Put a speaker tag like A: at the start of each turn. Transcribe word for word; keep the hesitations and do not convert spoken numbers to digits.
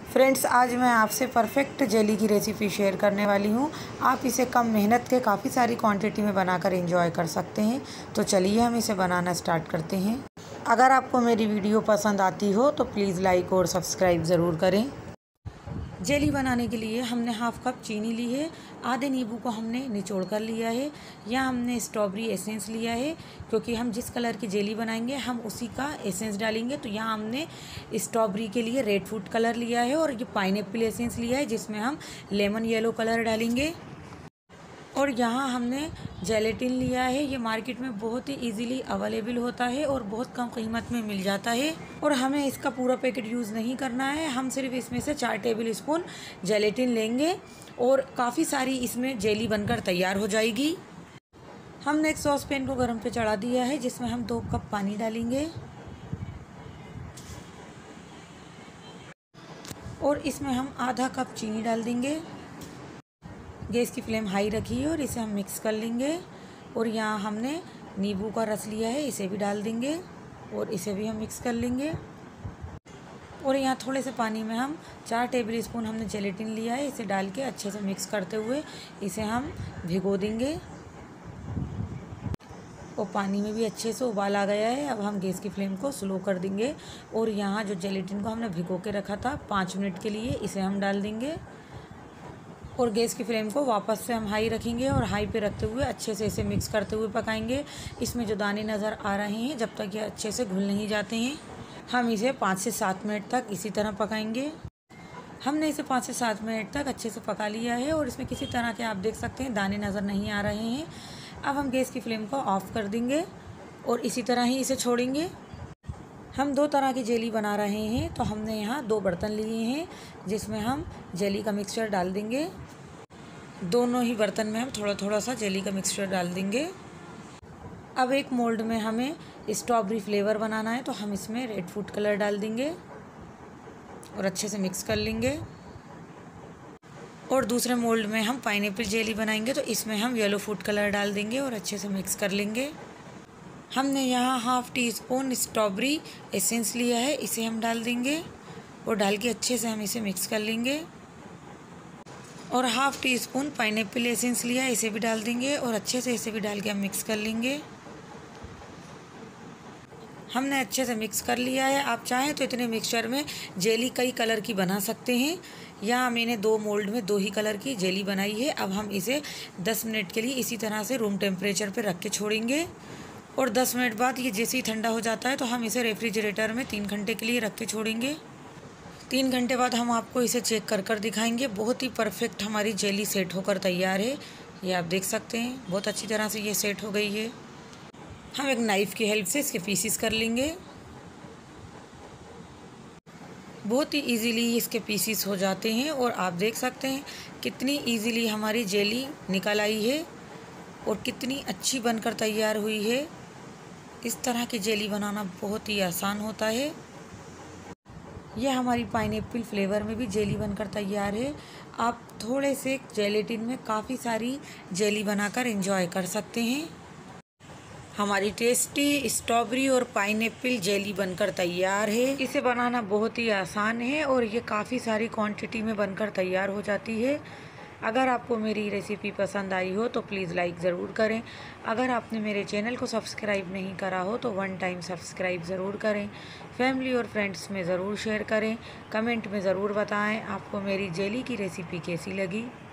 A: Friends, आज मैं आपसे परफेक्ट जेली की रेसिपी शेयर करने वाली हूँ। आप इसे कम मेहनत के काफ़ी सारी क्वांटिटी में बनाकर एंजॉय कर सकते हैं। तो चलिए हम इसे बनाना स्टार्ट करते हैं। अगर आपको मेरी वीडियो पसंद आती हो तो प्लीज़ लाइक और सब्सक्राइब ज़रूर करें। जेली बनाने के लिए हमने हाफ़ कप चीनी ली है, आधे नींबू को हमने निचोड़ कर लिया है, या हमने स्ट्रॉबेरी एसेंस लिया है क्योंकि हम जिस कलर की जेली बनाएंगे हम उसी का एसेंस डालेंगे। तो यहाँ हमने स्ट्रॉबेरी के लिए रेड फूड कलर लिया है और ये पाइनएप्पल एसेंस लिया है जिसमें हम लेमन येलो कलर डालेंगे। और यहाँ हमने जेलेटिन लिया है। ये मार्केट में बहुत ही इजीली अवेलेबल होता है और बहुत कम कीमत में मिल जाता है। और हमें इसका पूरा पैकेट यूज़ नहीं करना है, हम सिर्फ इसमें से चार टेबल स्पून जेलेटिन लेंगे और काफ़ी सारी इसमें जेली बनकर तैयार हो जाएगी। हमने एक सॉस पैन को गर्म पे चढ़ा दिया है जिसमें हम दो कप पानी डालेंगे और इसमें हम आधा कप चीनी डाल देंगे। गैस की फ्लेम हाई रखी है और इसे हम मिक्स कर लेंगे। और यहाँ हमने नींबू का रस लिया है, इसे भी डाल देंगे और इसे भी हम मिक्स कर लेंगे। और यहाँ थोड़े से पानी में हम चार टेबल स्पून हमने जेलेटिन लिया है, इसे डाल के अच्छे से मिक्स करते हुए इसे हम भिगो देंगे। और पानी में भी अच्छे से उबाल आ गया है। अब हम गैस की फ्लेम को स्लो कर देंगे और यहाँ जो जेलेटिन को हमने भिगो के रखा था पाँच मिनट के लिए, इसे हम डाल देंगे। और गैस की फ्लेम को वापस से हम हाई रखेंगे और हाई पे रखते हुए अच्छे से इसे मिक्स करते हुए पकाएंगे। इसमें जो दाने नज़र आ रहे हैं जब तक ये अच्छे से घुल नहीं जाते हैं हम इसे पाँच से सात मिनट तक इसी तरह पकाएंगे। हमने इसे पाँच से सात मिनट तक अच्छे से पका लिया है और इसमें किसी तरह के आप देख सकते हैं दाने नज़र नहीं आ रहे हैं। अब हम गैस की फ्लेम को ऑफ़ कर देंगे और इसी तरह ही इसे छोड़ेंगे। हम दो तरह की जेली बना रहे हैं, तो हमने यहाँ दो बर्तन लिए हैं जिसमें हम जेली का मिक्सचर डाल देंगे। दोनों ही बर्तन में हम थोड़ा थोड़ा सा जेली का मिक्सचर डाल देंगे। अब एक मोल्ड में हमें स्ट्रॉबेरी फ्लेवर बनाना है, तो हम इसमें रेड फूड कलर डाल देंगे और अच्छे से मिक्स कर लेंगे। और दूसरे मोल्ड में हम पाइनएप्पल जेली बनाएंगे, तो इसमें हम येलो फूड कलर डाल देंगे और अच्छे से मिक्स कर लेंगे। हमने यहाँ half teaspoon strawberry essence लिया है, इसे हम डाल देंगे और डाल के अच्छे से हम इसे मिक्स कर लेंगे। और half teaspoon pineapple essence लिया है, इसे भी डाल देंगे और अच्छे से इसे भी डाल के हम मिक्स कर लेंगे। हमने अच्छे से मिक्स कर लिया है। आप चाहें तो इतने मिक्सचर में जेली कई कलर की बना सकते हैं। यहाँ मैंने दो मोल्ड में दो ही कलर की जेली बनाई है। अब हम इसे दस मिनट के लिए इसी तरह से रूम टेम्परेचर पर रख के छोड़ेंगे। और दस मिनट बाद ये जैसे ही ठंडा हो जाता है तो हम इसे रेफ्रिजरेटर में तीन घंटे के लिए रख के छोड़ेंगे। तीन घंटे बाद हम आपको इसे चेक कर कर दिखाएंगे। बहुत ही परफेक्ट हमारी जेली सेट होकर तैयार है। ये आप देख सकते हैं बहुत अच्छी तरह से ये सेट हो गई है। हम एक नाइफ़ की हेल्प से इसके पीसीस कर लेंगे। बहुत ही इजीली इसके पीसीस हो जाते हैं और आप देख सकते हैं कितनी इजीली हमारी जेली निकल आई है और कितनी अच्छी बनकर तैयार हुई है। इस तरह की जेली बनाना बहुत ही आसान होता है। यह हमारी पाइनएप्पल फ्लेवर में भी जेली बनकर तैयार है। आप थोड़े से जेलेटिन में काफ़ी सारी जेली बनाकर एंजॉय कर सकते हैं। हमारी टेस्टी स्ट्रॉबेरी और पाइनएप्पल जेली बनकर तैयार है। इसे बनाना बहुत ही आसान है और ये काफ़ी सारी क्वांटिटी में बनकर तैयार हो जाती है। अगर आपको मेरी रेसिपी पसंद आई हो तो प्लीज़ लाइक ज़रूर करें। अगर आपने मेरे चैनल को सब्सक्राइब नहीं करा हो तो वन टाइम सब्सक्राइब ज़रूर करें। फैमिली और फ्रेंड्स में ज़रूर शेयर करें। कमेंट में ज़रूर बताएं आपको मेरी जेली की रेसिपी कैसी लगी।